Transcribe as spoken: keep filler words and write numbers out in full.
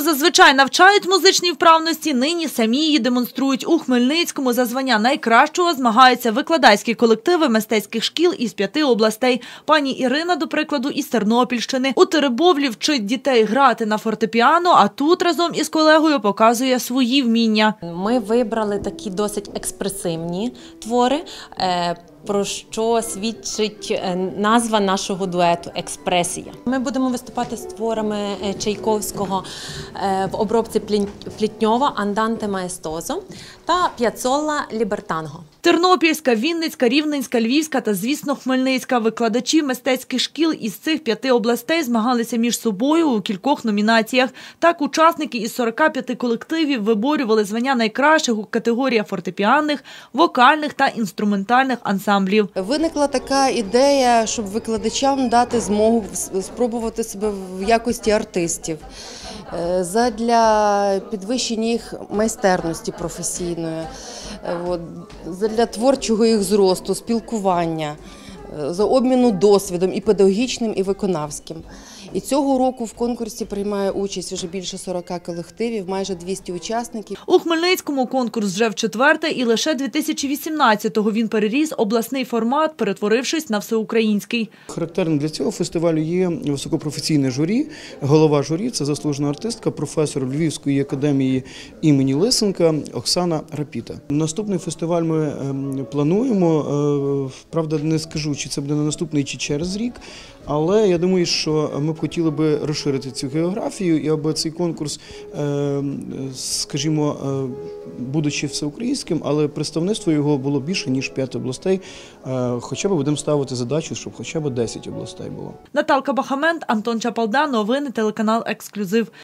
зазвичай навчають музичній вправності, нині самі її демонструють. У Хмельницькому за звання найкращого змагаються викладацькі колективи мистецьких шкіл із п'яти областей. Пані Ірина, до прикладу, із Тернопільщини. У Теребовлі вчить дітей грати на фортепіано, а тут разом із колегою показує свої вміння. Ми вибрали такі досить експресивні твори, про що свідчить назва нашого дуету «Експресія». Ми будемо виступати з творами Чайковського в обробці Плітньова «Анданте маестозо» та П'яццола «Лібертанго». Тернопільська, Вінницька, Рівненська, Львівська та, звісно, Хмельницька. Викладачі мистецьких шкіл із цих п'яти областей змагалися між собою у кількох номінаціях. Так, учасники із сорока п'яти колективів виборювали звання найкращих у категоріях фортепіанних, вокальних та інструментальних ансамблів. Виникла така ідея, щоб викладачам дати змогу спробувати себе в якості артистів, задля підвищення їх майстерності професійної, для творчого їх зросту, спілкування, за обміну досвідом і педагогічним, і виконавським. І цього року в конкурсі приймає участь вже більше сорока колективів, майже двісті учасників. У Хмельницькому конкурс вже вчетверте, і лише дві тисячі вісімнадцятого він переріс обласний формат, перетворившись на всеукраїнський. Характерним для цього фестивалю є високопрофесійне журі. Голова журі – це заслужена артистка, професор Львівської академії імені Лисенка Оксана Рапіта. Наступний фестиваль ми плануємо, правда не скажу, чи це буде на наступний, чи через рік, але я думаю, що ми б хотіли би розширити цю географію, і аби цей конкурс, скажімо, будучи всеукраїнським, але представництво його було більше, ніж п'ять областей, хоча б будемо ставити задачу, щоб хоча б десять областей було. Наталка Бахамент, Антон Чапалда, новини, телеканал «Ексклюзив».